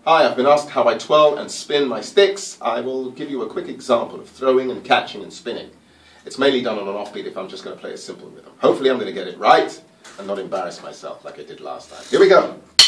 Hi, I've been asked how I twirl and spin my sticks. I will give you a quick example of throwing and catching and spinning. It's mainly done on an offbeat if I'm just going to play a simple rhythm. Hopefully I'm going to get it right and not embarrass myself like I did last time. Here we go.